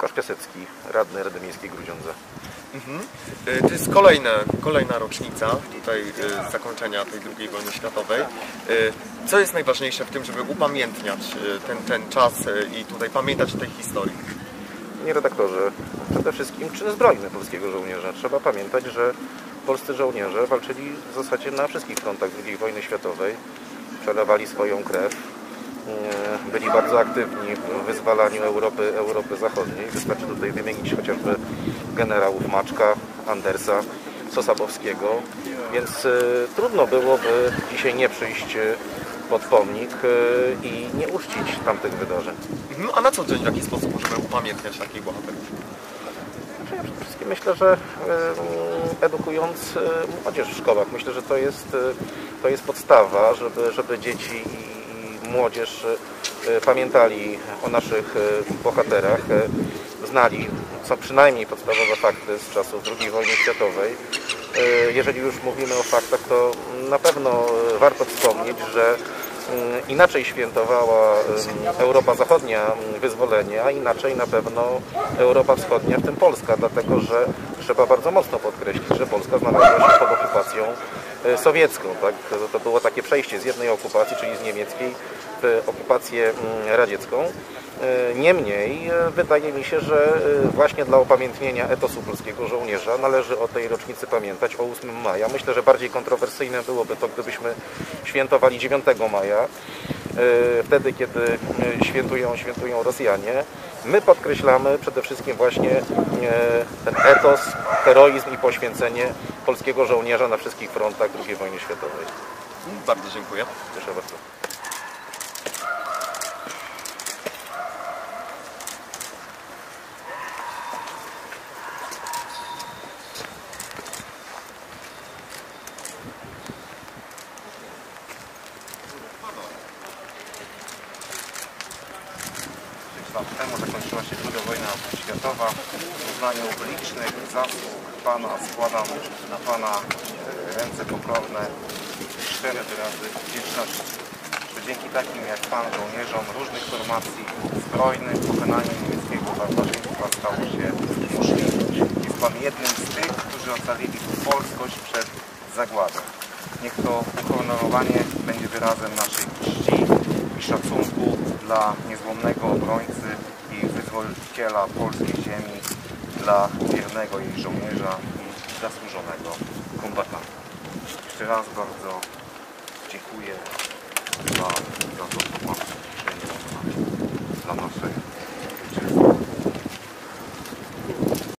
Łukasz Piasecki, radny Rady Miejskiej Grudziądza. To jest kolejna rocznica tutaj zakończenia tej II wojny światowej. Co jest najważniejsze w tym, żeby upamiętniać ten czas i tutaj pamiętać o tej historii? Panie redaktorze, przede wszystkim czyn zbrojny polskiego żołnierza. Trzeba pamiętać, że polscy żołnierze walczyli w zasadzie na wszystkich frontach II wojny światowej. Przelewali swoją krew. Byli bardzo aktywni w wyzwalaniu Europy Zachodniej. Wystarczy tutaj wymienić chociażby generałów Maczka, Andersa, Sosabowskiego. Więc trudno byłoby dzisiaj nie przyjść pod pomnik i nie uczcić tamtych wydarzeń. A na co dzień w jaki sposób możemy upamiętniać takich bohaterów? Ja przede wszystkim myślę, że edukując młodzież w szkołach, myślę, że to jest podstawa, żeby dzieci i młodzież pamiętali o naszych bohaterach, znali co przynajmniej podstawowe fakty z czasów II wojny światowej. Jeżeli już mówimy o faktach, to na pewno warto wspomnieć, że inaczej świętowała Europa Zachodnia wyzwolenie, a inaczej na pewno Europa Wschodnia, w tym Polska, dlatego że trzeba bardzo mocno podkreślić, że Polska znalazła się pod okupacją sowiecką. Tak? To było takie przejście z jednej okupacji, czyli z niemieckiej, w okupację radziecką. Niemniej wydaje mi się, że właśnie dla upamiętnienia etosu polskiego żołnierza należy o tej rocznicy pamiętać, o 8 maja. Myślę, że bardziej kontrowersyjne byłoby to, gdybyśmy świętowali 9 maja, wtedy kiedy świętują Rosjanie. My podkreślamy przede wszystkim właśnie ten etos, heroizm i poświęcenie polskiego żołnierza na wszystkich frontach II wojny światowej. Bardzo dziękuję. Proszę bardzo. Lat temu zakończyła się II wojna światowa. W uznaniu licznych zasług Pana składam na Pana ręce pokorne i szczere wyrazy wdzięczności, że dzięki takim jak Pan żołnierzom różnych formacji zbrojnych pokonanie niemieckiego barbarzyństwa stało się możliwe. Jest Pan jednym z tych, którzy ocalili polskość przed zagładą. Niech to uhonorowanie będzie wyrazem naszej czci i szacunku dla niezłomnego obrońcy i wyzwoliciela polskiej ziemi, dla wiernego jej żołnierza i zasłużonego kombatanta. Jeszcze raz bardzo dziękuję za to, co Pan czynił dla naszej